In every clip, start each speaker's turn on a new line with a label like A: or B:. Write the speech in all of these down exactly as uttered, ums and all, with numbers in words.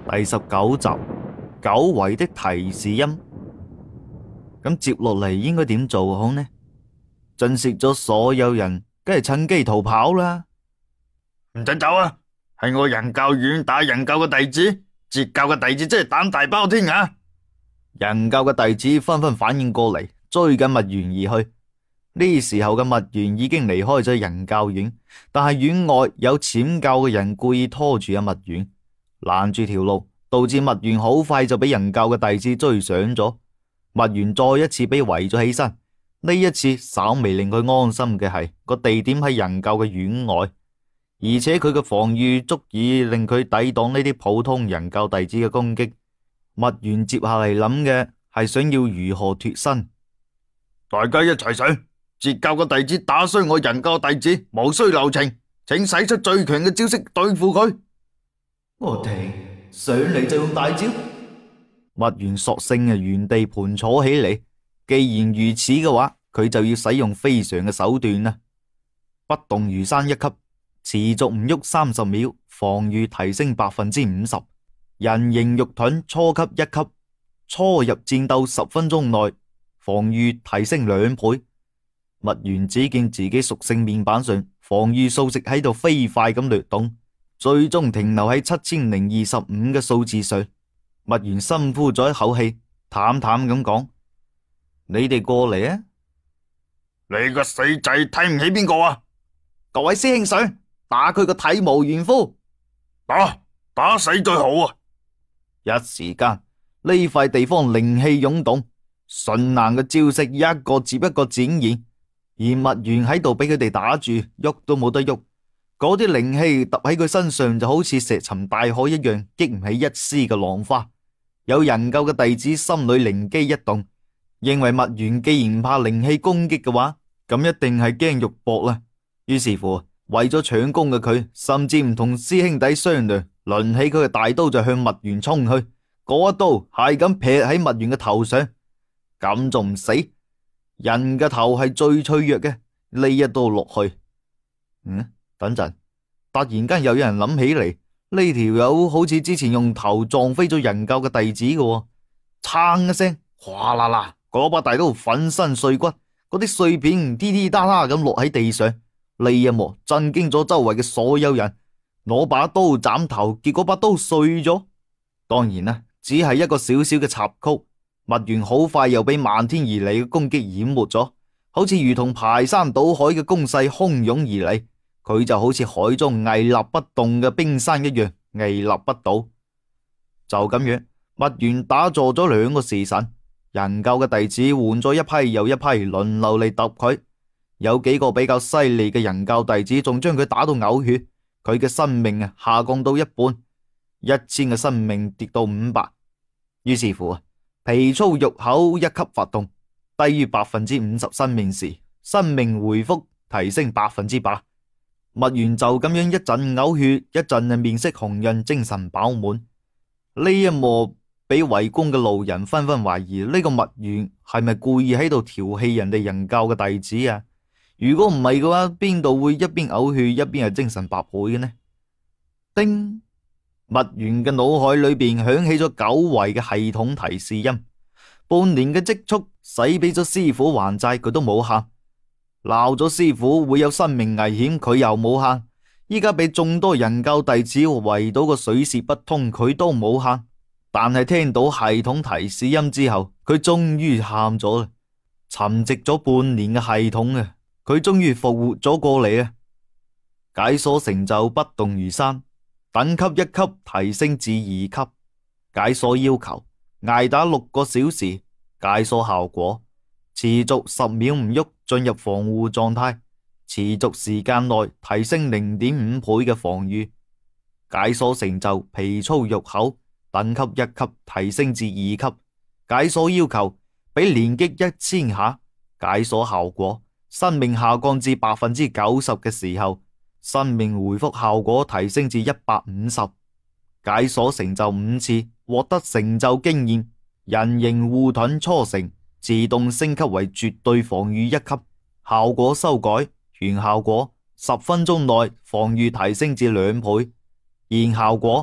A: 第十九集久違的提示音。咁接落嚟應該點做好呢？震懾咗所有人，梗係趁機逃跑啦！
B: 唔准走啊！係我人教院打人教嘅弟子，截教嘅弟子真係膽大包天啊！
A: 人教嘅弟子紛紛反應過嚟，追緊密園而去。呢時候嘅密園已經離開咗人教院，但係院外有潛教嘅人故意拖住阿密園，攔住條路，導致密園好快就俾人教嘅弟子追上咗。密園再一次俾圍咗起身，呢一次稍微令佢安心嘅係個地點喺人教嘅院外，而且佢嘅防禦足以令佢抵擋呢啲普通人教弟子嘅攻擊。密園接下嚟諗嘅係想要如何脫身。
B: 大家一齊上，截教嘅弟子打衰我人教弟子，無需留情，請使出最強嘅招式對付佢。
A: 我停，上嚟就用大招。密園索性啊原地盤坐起嚟，既然如此嘅話，佢就要使用非常嘅手段啦。不動如山一級，持續唔喐三十秒，防禦提升百分之五十。人形肉盾初級一級，初入戰鬥十分鐘內，防禦提升兩倍。密園只見自己屬性面板上防禦數值喺度飛快咁掠動，最終停留喺七千零二十五嘅數字上。密園深呼咗一口氣，淡淡咁講：你哋過嚟啊！
B: 你個死仔睇唔起邊個啊？
A: 各位師兄上，打佢個體無完膚！
B: 打打死最好啊！
A: 一時間呢塊地方靈氣湧動，順硬嘅招式一個接一個展現，而密園喺度俾佢哋打住，喐都冇得喐。嗰啲靈氣揼喺佢身上就好似石沉大海一樣，激唔起一絲嘅浪花。有人教嘅弟子心裏靈機一動，認為密園既然唔怕靈氣攻擊嘅話，咁一定係驚肉搏啦。於是乎，為咗搶功嘅佢，甚至唔同師兄弟商量，掄起佢嘅大刀就向密園衝去。嗰一刀係咁劈喺密園嘅頭上，咁仲唔死？人嘅頭係最脆弱嘅，呢一刀落去，嗯，等陣，突然間又有人諗起嚟。呢條友好似之前用頭撞飛咗人教嘅弟子嘅，撐一聲，嘩啦啦，嗰把大刀粉身碎骨，嗰啲碎片滴滴答答咁落喺地上。呢一幕震驚咗周圍嘅所有人，攞把刀斬頭，結果把刀碎咗。當然啦，只係一個小小嘅插曲。密園好快又俾漫天而嚟嘅攻擊淹沒咗，好似如同排山倒海嘅攻勢洶湧而嚟。佢就好似海中屹立不動嘅冰山一樣屹立不倒。就咁樣，密園打坐咗兩個時辰，人教嘅弟子換咗一批又一批，輪流嚟揼佢。有幾個比較犀利嘅人教弟子仲將佢打到嘔血，佢嘅生命啊下降到一半，一千嘅生命跌到五百。於是乎啊，皮粗肉厚一級發動，低於百分之五十生命時，生命回復提升百分之百。密園就咁樣一陣嘔血，一陣面色紅潤，精神飽滿。呢一幕俾圍觀嘅路人紛紛懷疑呢個密園係咪故意喺度調戲人哋人教嘅弟子啊？如果唔係嘅話，邊度會一邊嘔血一邊係精神百倍嘅呢？叮！密園嘅腦海裏邊響起咗久違嘅系統提示音。半年嘅積蓄使俾咗師傅還債，佢都冇喊。鬧咗師傅會有生命危險，佢又冇喊。依家俾眾多人教弟子圍到個水泄不通，佢都冇喊。但係聽到系統提示音之後，佢終於喊咗啦。沉寂咗半年嘅系統啊，佢終於復活咗過嚟啊！解鎖成就不動如山，等級一級提升至二級。解鎖要求：挨打六個小時。解鎖效果：持續十秒唔喐，進入防護狀態，持續時間內提升零點五倍嘅防禦。解鎖成就皮粗肉厚，等級一級提升至二級。解鎖要求：俾連擊一千下。解鎖效果：生命下降至百分之九十嘅時候，生命回復效果提升至一百五十。解鎖成就五次，獲得成就經驗。人形護盾初成，自動升級為絕對防禦一級。效果修改：原效果十分鐘內防禦提升至兩倍，現效果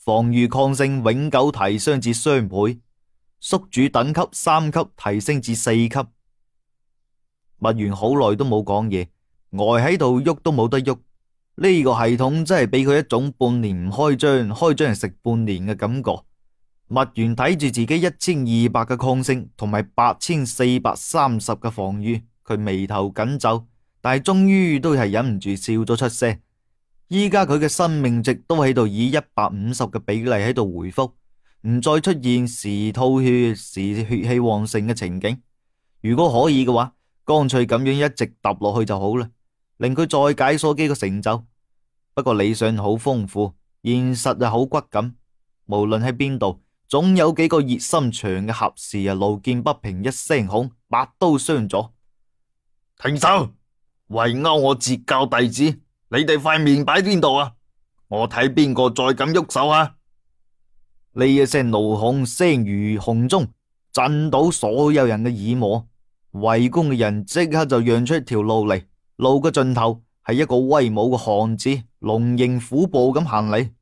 A: 防禦抗性永久提升至雙倍，宿主等級三級提升至四級。墨元好耐都冇講嘢，呆喺度喐都冇得喐。呢個系統真係俾佢一種半年唔開張，開張係食半年嘅感覺。墨元睇住自己一千二百嘅抗性同埋八千四百三十嘅防禦，佢眉頭緊皺，但係終於都係忍唔住笑咗出聲。依家佢嘅生命值都喺度以一百五十嘅比例喺度回復，唔再出現時吐血時血氣旺盛嘅情景。如果可以嘅話，乾脆咁樣一直揼落去就好啦，令佢再解鎖幾個成就。不過理想好豐富，現實啊好骨感。無論喺邊度，總有幾個熱心腸嘅俠士啊，路見不平一聲吼，拔刀相助。
B: 停手！圍毆我截教弟子，你哋塊面擺邊度啊？我睇邊個再敢喐手啊！
A: 呢一聲怒吼聲如洪鐘，震倒所有人嘅耳膜。圍攻嘅人即刻就讓出一條路嚟，路嘅盡頭係一個威武嘅漢子，龍形虎步咁行嚟。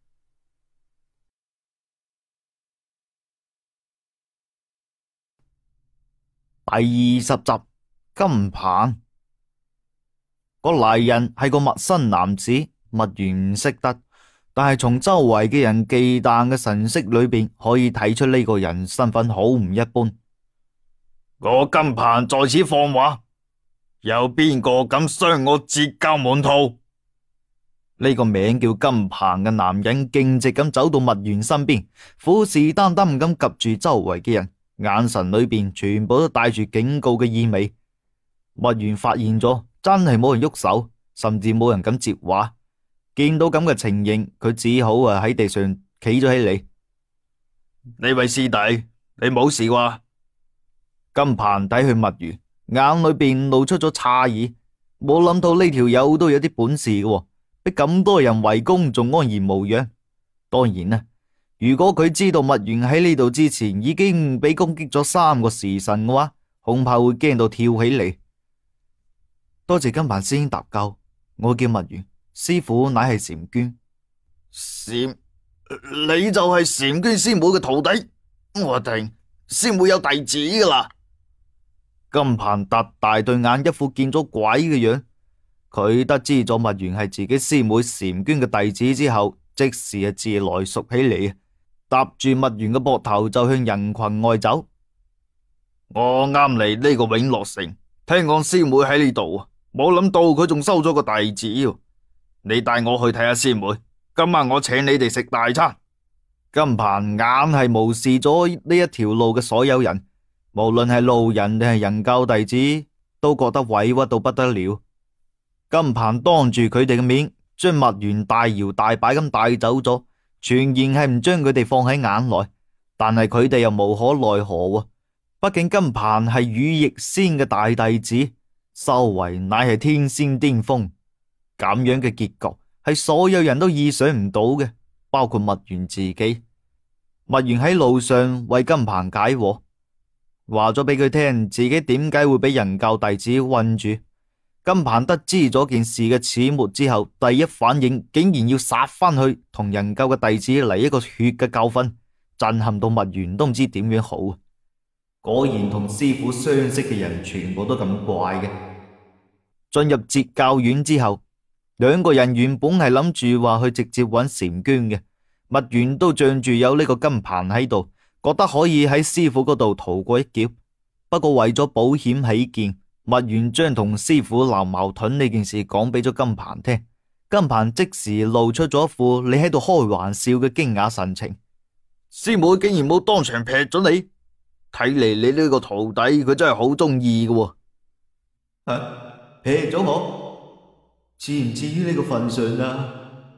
A: 第二十集金棒。個嚟人係個陌生男子，墨元唔識得，但係從周圍嘅人忌憚嘅神色裏邊，可以睇出呢個人身份好唔一般。
B: 我金棒在此放話，有邊個敢傷我截教門徒？
A: 呢個名叫金棒嘅男人徑直咁走到墨元身邊，虎視眈眈咁及住周圍嘅人，眼神裏邊全部都帶住警告嘅意味。墨元發現咗，真係冇人喐手，甚至冇人敢接話。見到咁嘅情形，佢只好啊喺地上企咗起嚟。
B: 呢位師弟，你冇事啩？
A: 金鵬睇去墨元，眼裏邊露出咗詫異，冇諗到呢條友都有啲本事嘅，俾咁多人圍攻仲安然無恙。當然啦，如果佢知道墨元喺呢度之前已經俾攻擊咗三個時辰嘅話，恐怕會驚到跳起嚟。多謝金鵬師兄搭救，我叫墨元，師傅乃係嬋娟。
B: 嬋，你就係嬋娟師妹嘅徒弟？我定師妹有弟子噶啦。
A: 金鵬特大對眼，一副見咗鬼嘅樣。佢得知咗墨元係自己師妹嬋娟嘅弟子之後，即時係自來熟起嚟，搭住墨元嘅膊頭就向人群外走。
B: 我啱嚟呢個永樂城，聽講師妹喺呢度啊，冇諗到佢仲收咗個弟子。你帶我去睇下師妹，今晚我請你哋食大餐。
A: 金鵬硬係無視咗呢一條路嘅所有人，無論係路人定係人教弟子，都覺得委屈到不得了。金鵬當住佢哋嘅面，將墨元大搖大擺咁帶走咗，全然係唔將佢哋放喺眼內。但係佢哋又無可奈何喎，畢竟金鵬係羽翼仙嘅大弟子，修為乃係天仙巔峰。咁樣嘅結局係所有人都意想唔到嘅，包括墨元自己。墨元喺路上為金鵬解惑，話咗俾佢聽自己點解會俾人教弟子困住。金鵬得知咗件事嘅始末之後，第一反應竟然要殺翻去同人教嘅弟子嚟一個血嘅教訓，震撼到墨元都唔知點樣好。果然同師傅相識嘅人全部都咁怪嘅。進入截教院之後，兩個人原本係諗住話去直接揾嬋娟嘅，墨元都仗住有呢個金鵬喺度，覺得可以喺師傅嗰度逃過一劫。不過為咗保險起見，墨元將同師傅鬧矛盾呢件事講俾咗金鵬聽。金鵬即時露出咗一副你喺度開玩笑嘅驚訝神情。
B: 師妹竟然冇當場劈咗你，睇嚟你呢個徒弟佢真係好中意嘅。
A: 啊，劈咗我，至唔至於呢個份上啊？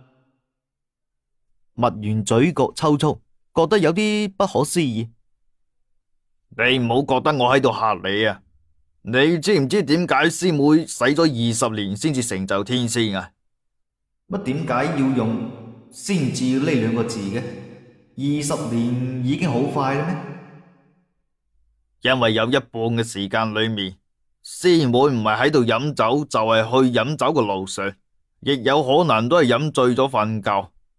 A: 墨元嘴角抽搐，覺得有啲不可思議。
B: 你唔好覺得我喺度嚇你啊！你知唔知點解師妹使咗二十年先至成就天仙啊？
A: 乜點解要用先至呢兩個字嘅？二十年已經好快啦咩？
B: 因為有一半嘅時間裏面，師妹唔係喺度飲酒，就係去飲酒嘅路上，亦有可能都係飲醉咗瞓覺，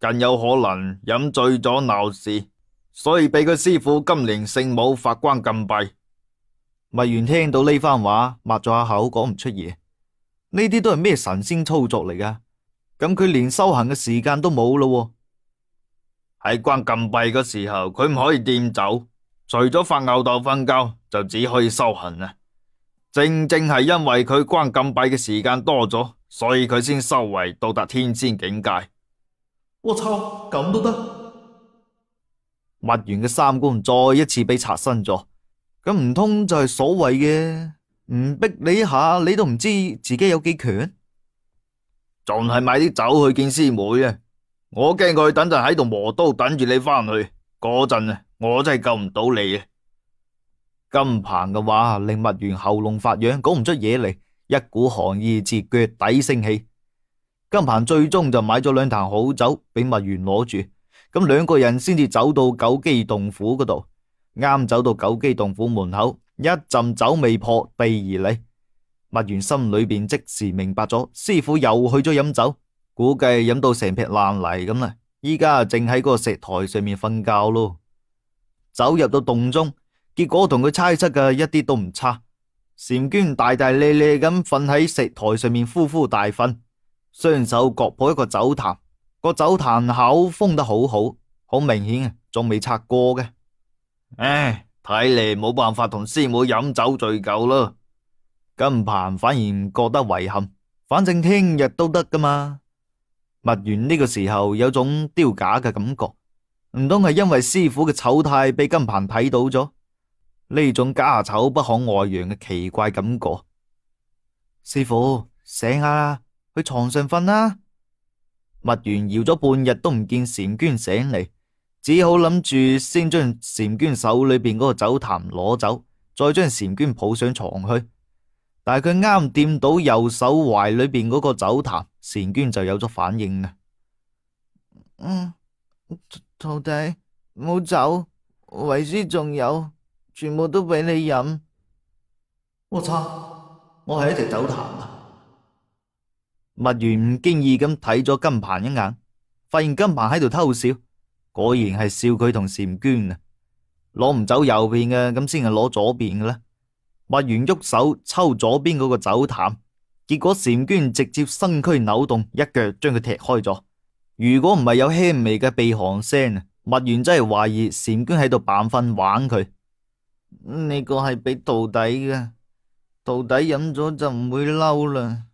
B: 更有可能飲醉咗鬧事，所以俾佢師傅金陵聖母發關禁閉。
A: 墨元聽到呢番話，抹咗下口，講唔出嘢。呢啲都係咩神仙操作嚟噶？咁佢連修行嘅時間都冇咯。
B: 喺關禁閉嘅時候，佢唔可以掂酒，除咗發吽哣瞓覺，就只可以修行啦。正正係因為佢關禁閉嘅時間多咗，所以佢先修為到達天仙境界。
A: 我操，咁都得？墨元嘅三觀再一次被刷新咗。咁唔通就係所謂嘅唔逼你一下，你都唔知自己有幾強？
B: 仲係買啲酒去見師妹啊！我驚佢等陣喺度磨刀等住你翻去，嗰陣啊，我真係救唔到你啊！
A: 金鵬嘅話令墨元喉嚨發癢，講唔出嘢嚟，一股寒意自腳底升起。金鵬最終就買咗兩壇好酒俾墨元攞住，咁兩個人先至走到九基洞府嗰度。啱走到九基洞府門口，一陣酒味撲鼻而嚟。墨元心裏邊即時明白咗，師傅又去咗飲酒，估計飲到成劈爛泥咁啦。依家正喺嗰個石台上面瞓覺咯。走入到洞中，結果同佢猜測嘅一啲都唔差。嬋娟大大咧咧咁瞓喺石台上面呼呼大瞓，雙手各抱一個酒壇，個酒壇口封得好好，好明顯啊，仲未拆過嘅。
B: 唉，睇嚟冇辦法同師妹飲酒醉酒咯。
A: 金鵬反而唔覺得遺憾，反正聽日都得噶嘛。墨元呢個時候有種丟架嘅感覺，唔通係因為師傅嘅醜態俾金鵬睇到咗呢種家醜不可外揚嘅奇怪感覺。師傅醒下啦，去床上瞓啦。墨元搖咗半日都唔見嬋娟醒嚟，只好諗住先將嬋娟手裏邊嗰個酒壇攞走，再將嬋娟抱上床去。但係佢啱掂到右手懷裏邊嗰個酒壇，嬋娟就有咗反應啦。嗯，徒弟冇酒，為師仲有，全部都俾你飲。我操，我係一隻酒壇啊！墨元唔經意咁睇咗金鵬一眼，發現金鵬喺度偷笑，果然係笑佢同嬋娟啊。攞唔走右邊嘅，咁先係攞左邊嘅啦。墨元喐手抽左邊嗰個酒壇，結果嬋娟直接身軀扭動，一腳將佢踢開咗。如果唔係有輕微嘅鼻鼾聲，墨元真係懷疑嬋娟喺度扮瞓玩佢。呢個係俾徒弟嘅，徒弟飲咗就唔會嬲啦。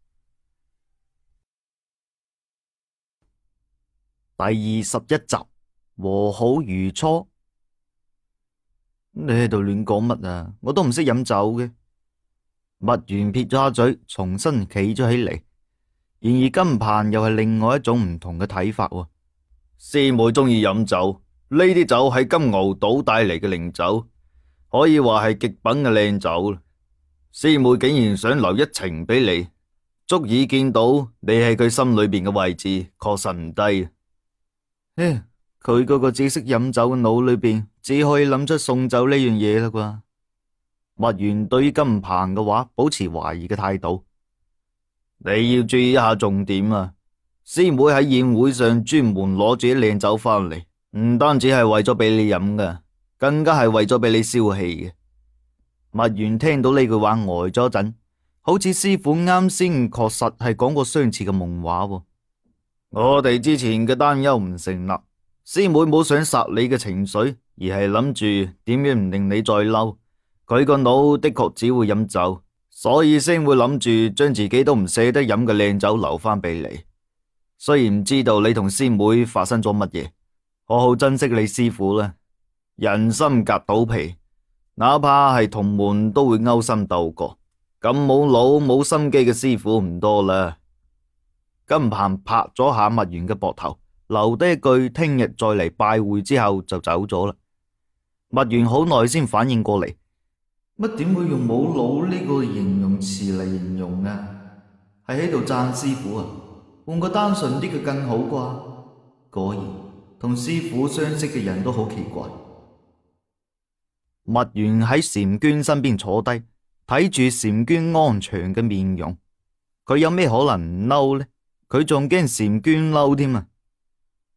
A: 第二十一集，和好如初。你喺度亂講乜啊？我都唔識飲酒嘅。墨元撇咗下嘴，重新企咗起嚟。然而金鵬又係另外一種唔同嘅睇法喎。
B: 師妹中意飲酒，呢啲酒係金牛島帶嚟嘅靈酒，可以話係極品嘅靚酒。師妹竟然想留一情俾你，足以見到你喺佢心裏邊嘅位置確實唔低。
A: 唉，佢嗰個只識飲酒嘅腦裏邊，只可以諗出送酒呢樣嘢啦啩。墨元對於金鵬嘅話保持懷疑嘅態度。
B: 你要注意一下重點啊！師妹喺宴會上專門攞住啲靚酒翻嚟，唔單止係為咗俾你飲㗎，更加係為咗俾你消氣嘅。
A: 墨元聽到呢句話呆咗陣，好似師傅啱先確實係講過相似嘅夢話喎。
B: 我哋之前嘅擔憂唔成立，師妹冇想殺你嘅情緒，而係諗住點樣唔令你再嬲。佢個腦的確只會飲酒，所以先會諗住將自己都唔捨得飲嘅靚酒留翻俾你。雖然唔知道你同師妹發生咗乜嘢，好好珍惜你師傅啦。人心隔肚皮，哪怕係同門都會勾心鬥角，咁冇腦冇心機嘅師傅唔多啦。金鵬拍咗下墨元嘅膊頭，留低一句聽日再嚟拜會之後就走咗啦。墨元好耐先反應過嚟，
A: 乜點會用冇腦呢個形容詞嚟形容啊？係喺度讚師傅啊？換個單純啲嘅更好啩？果然同師傅相識嘅人都好奇怪。墨元喺嬋娟身邊坐低，睇住嬋娟安詳嘅面容，佢有咩可能唔嬲呢？佢仲驚嬋娟嬲添啊！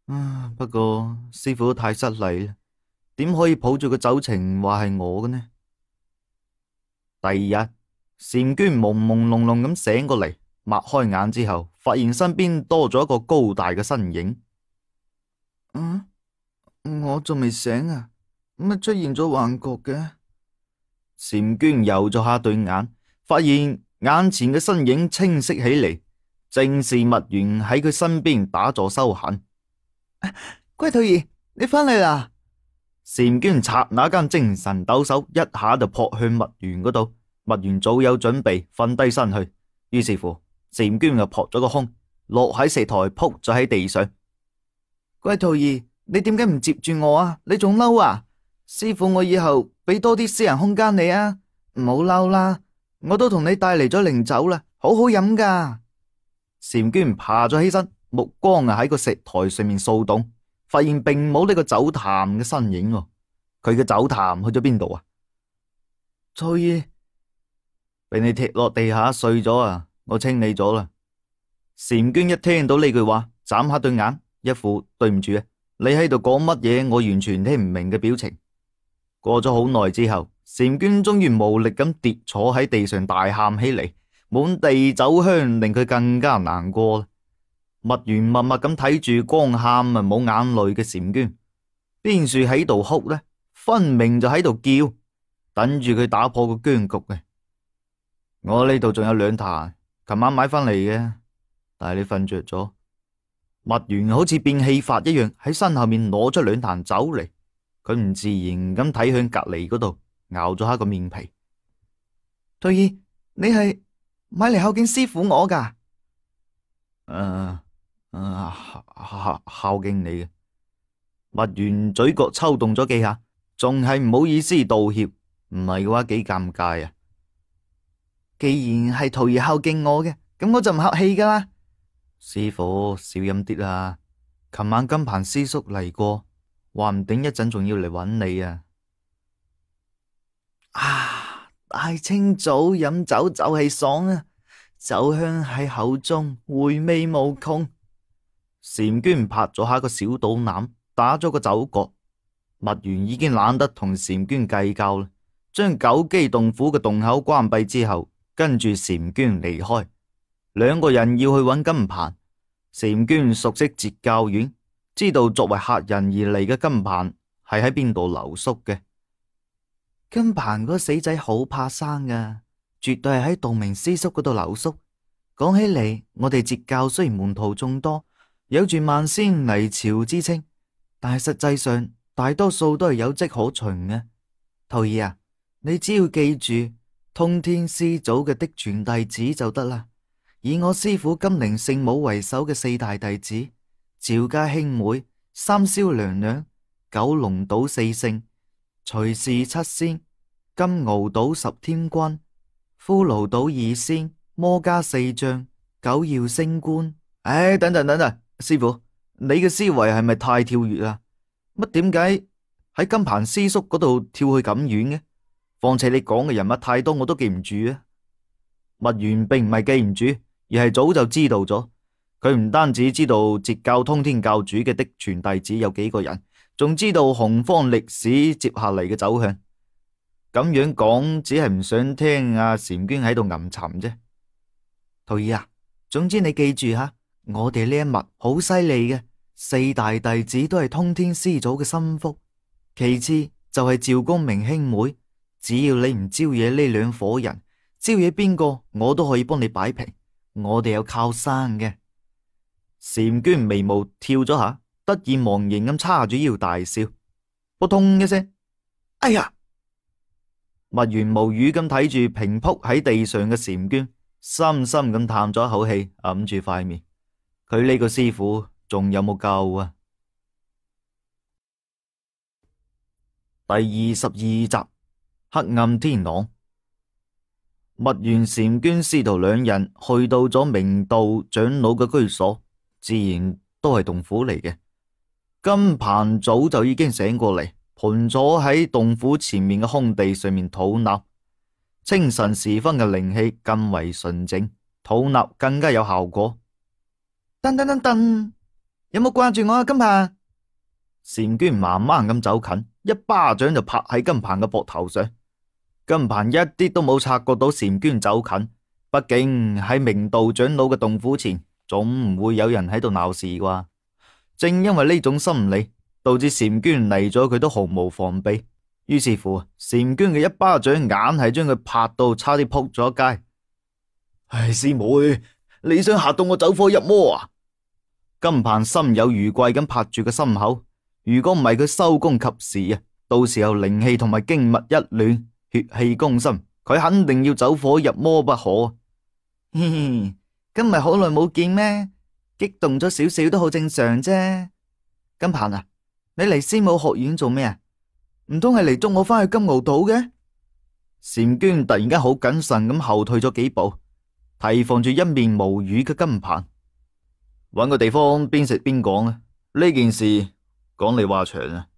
A: 啊，不過師傅都太失禮啦，點可以抱住個酒埕話係我嘅呢？第二日，嬋娟朦朦朧朧咁醒過嚟，擘開眼之後，發現身邊多咗一個高大嘅身影。嗯，我仲未醒啊，乜出現咗幻覺嘅？嬋娟揉咗下對眼，發現眼前嘅身影清晰起嚟，正是墨玄喺佢身邊打坐修行。龜兔兒，你翻嚟啦！嬋娟剎那間精神抖擻，一下就撲向墨玄嗰度。墨玄早有準備，瞓低身去。於是乎，嬋娟就撲咗個空，落喺石台，撲咗喺地上。龜兔兒，你點解唔接住我啊？你仲嬲啊？師傅，我以後俾多啲私人空間你啊！唔好嬲啦，我都同你帶嚟咗靈酒啦，好好飲噶。嬋娟爬咗起身，目光啊喺個石台上面掃動，發現並冇呢個酒壇嘅身影。佢嘅酒壇去咗邊度啊？翠兒，俾你踢落地下碎咗啊！我清理咗啦。嬋娟一聽到呢句話，眨下對眼，一副對唔住啊，你喺度講乜嘢？我完全聽唔明嘅表情。過咗好耐之後，嬋娟終於無力咁跌坐喺地上，大喊起嚟，滿地酒香令佢更加難過啦。墨玄默默咁睇住光喊啊冇眼淚嘅嬋娟，邊處喺度哭呢？分明就喺度叫，等住佢打破個僵局嘅。我呢度仲有兩壇，琴晚買翻嚟嘅，但係你瞓着咗。墨玄好似變戲法一樣喺身後面攞出兩壇酒嚟，佢唔自然咁睇向隔籬嗰度，咬咗下個面皮。退兒，你係買嚟孝敬師傅我噶？誒誒，孝孝敬你嘅。墨玄嘴角抽動咗幾下，仲係唔好意思道歉，唔係嘅話幾尷尬啊！既然係徒兒孝敬我嘅，咁我就唔客氣噶啦。師傅少飲啲啦，琴晚金鵬師叔嚟過，話唔定一陣仲要嚟揾你啊！啊，大清早飲酒就係爽啊，酒香喺口中，回味無窮。嬋娟拍咗下個小肚腩，打咗個酒角。墨玄已經懶得同嬋娟計較啦，將九機洞府嘅洞口關閉之後，跟住嬋娟離開。兩個人要去揾金鵬。嬋娟熟悉截教院，知道作為客人而嚟嘅金鵬係喺邊度留宿嘅。金鵬嗰死仔好怕生噶，絕對係喺道明師叔嗰度留宿。講起嚟，我哋截教雖然門徒眾多，有住萬仙泥潮之稱，但係實際上大多數都係有迹可循嘅。徒兒啊，你只要記住通天師祖嘅嫡傳弟子就得啦。以我師父金陵聖母為首嘅四大弟子，趙家兄妹、三蕭娘娘、九龍島四聖、徐氏七仙、金鰲島十天君、骷髏島二仙、魔家四將、九曜星官。唉，等等等等，師父，你嘅思維係咪太跳躍啦？乜點解喺金鵬師叔嗰度跳去咁遠嘅？況且你講嘅人物太多，我都記唔住啊！墨玄並唔係記唔住，而係早就知道咗。佢唔單止知道截教通天教主嘅嫡傳弟子有幾個人，仲知道洪荒歷史接下嚟嘅走向。咁樣講，只係唔想聽阿嬋娟喺度吟沉啫。徒兒啊，總之你記住吓，我哋呢一脈好犀利嘅，四大弟子都係通天師祖嘅心腹，其次就係趙公明兄妹。只要你唔招惹呢兩伙人，招惹邊個我都可以幫你擺平。我哋有靠山嘅。嬋娟眉毛跳咗下，得意忘形咁叉住腰大笑，撲通一聲，哎呀！墨玄無語咁睇住平撲喺地上嘅嬋娟，深深咁嘆咗一口氣，揞住塊面。佢呢個師傅仲有冇救啊？第二十二集，黑暗天廊。墨玄、嬋娟師徒兩人去到咗明道長老嘅居所，自然都係洞府嚟嘅。金鵬早就已經醒過嚟，盤坐喺洞府前面嘅空地上面吐納。清晨時分嘅靈氣更為純淨，吐納更加有效果。噔噔噔噔， 有冇掛住我啊，金鵬？嬋娟慢慢咁走近，一巴掌就拍喺金鵬嘅膊頭上。金鵬一啲都冇察覺到嬋娟走近，畢竟喺明道長老嘅洞府前，總唔會有人喺度鬧事啩。正因為呢種心理，導致嬋娟嚟咗佢都毫無防備。於是乎，嬋娟嘅一巴掌硬係將佢拍到差啲撲咗街。唉，師妹，你想嚇到我走火入魔啊？金鵬心有餘悸咁拍住個心口。如果唔係佢收工及時啊，到時候靈氣同埋經脈一亂，血氣攻心，佢肯定要走火入魔不可。嘻嘻，今日好耐冇見咩？激動咗少少都好正常啫。金鵬啊，你嚟師母學院做咩啊？唔通係嚟捉我翻去金鰲島嘅？嬋娟突然間好謹慎咁後退咗幾步，提防住一面無語嘅金鵬。搵個地方邊食邊講啊！呢件事講嚟話長啊。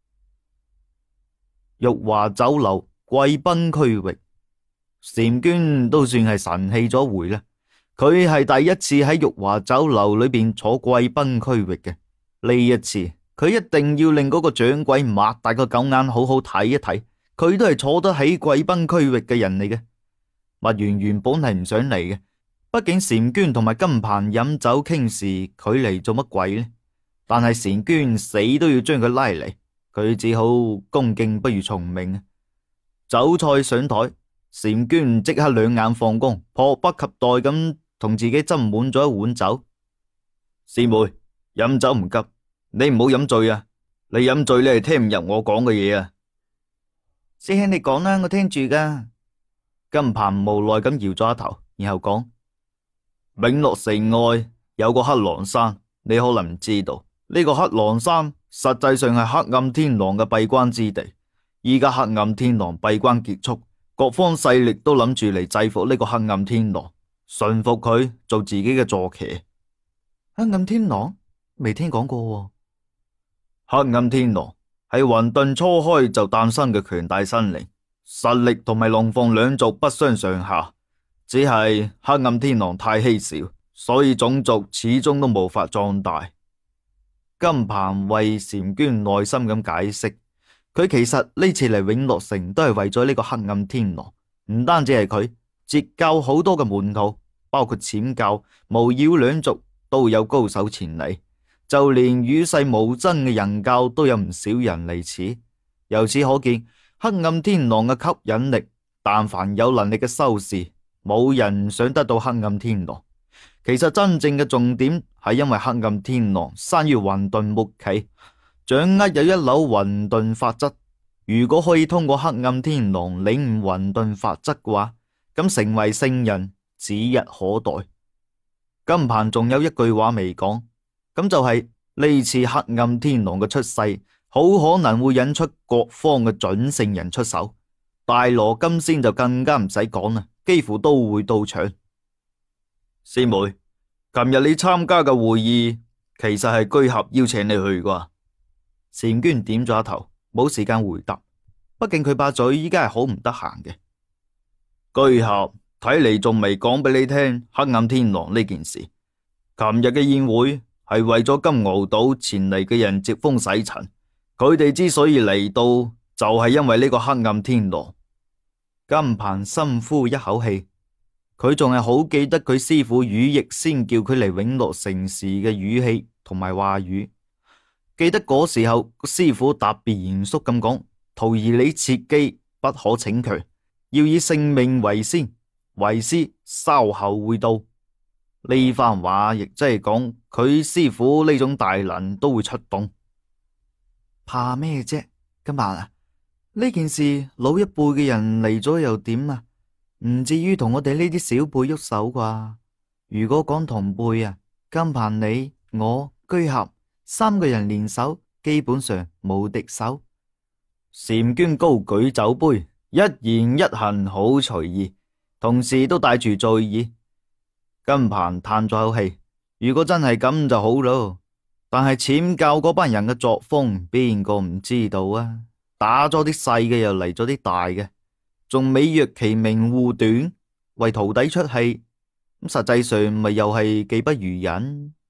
A: 玉華酒樓貴賓區域，嬋娟都算係神氣咗回啦。佢係第一次喺玉華酒樓裏邊坐貴賓區域嘅，呢一次佢一定要令嗰個掌櫃擘大個狗眼好好睇一睇，佢都係坐得起貴賓區域嘅人嚟嘅。墨元原本係唔想嚟嘅，畢竟嬋娟同埋金鵬飲酒傾事，佢嚟做乜鬼呢？但係嬋娟死都要將佢拉嚟，佢只好恭敬不如從命啊！酒菜上台，嬋娟即刻兩眼放光，迫不及待咁同自己斟滿咗一碗酒。師妹，飲酒唔急，你唔好飲醉啊！你飲醉你係聽唔入我講嘅嘢啊！師兄你講啦，我聽住噶。金鵬無奈咁搖咗一頭，然後講：永樂城外有個黑狼山，你可能唔知道，呢個黑狼山實際上係黑暗天狼嘅閉關之地。依家黑暗天狼閉關結束，各方勢力都諗住嚟制服呢個黑暗天狼，馴服佢做自己嘅坐騎。黑暗天狼未聽講過。黑暗天狼係混沌初開就誕生嘅強大生靈，實力同埋龍鳳兩族不相上下，只係黑暗天狼太稀少，所以種族始終都無法壯大。金鵬為嬋娟耐心咁解釋，佢其實呢次嚟永樂城都係為咗呢個黑暗天狼，唔單止係佢，截教好多嘅門徒，包括淺教、無妖兩族都有高手前嚟，就連與世無爭嘅人教都有唔少人嚟此。由此可見，黑暗天狼嘅吸引力，但凡有能力嘅修士，冇人想得到黑暗天狼。其實真正嘅重點係因為黑暗天狼生於混沌末期，掌握有一縷混沌法則。如果可以通過黑暗天狼領悟混沌法則嘅話，咁成為聖人指日可待。金鵬仲有一句話未講，咁就係、是、呢次黑暗天狼嘅出世，好可能會引出各方嘅準聖人出手。大羅金仙就更加唔使講啦，幾乎都會到場。師妹，琴日你參加嘅會議，其實係居合邀請你去啩？嬋娟點咗一頭，冇時間回答，畢竟佢把嘴依家係好唔得閒嘅。居合睇嚟仲未講俾你聽黑暗天狼呢件事。琴日嘅宴會係為咗金鰲島前嚟嘅人接風洗塵，佢哋之所以嚟到，就係因為呢個黑暗天狼。金鵬深呼一口氣。佢仲係好記得佢師父羽翼先叫佢嚟永樂城時嘅語氣同埋話語。記得嗰時候，個師父特別嚴肅咁講：徒兒你切記不可逞強，要以性命為先，為師稍後會到。呢番話亦即係講佢師父呢種大能都會出動。怕咩啫？今晚啊，呢件事老一輩嘅人嚟咗又點啊？唔至於同我哋呢啲小輩喐手啩？如果講同輩啊，金鵬你我居合三個人聯手，基本上冇敵手。嬋娟高舉酒杯，一言一行好隨意，同時都帶住醉意。金鵬嘆咗口氣，如果真係咁就好咯。但係淺教嗰班人嘅作風，邊個唔知道啊？打咗啲細嘅，又嚟咗啲大嘅。仲美若其名護短，為徒弟出氣，咁實際上咪又係技不如人。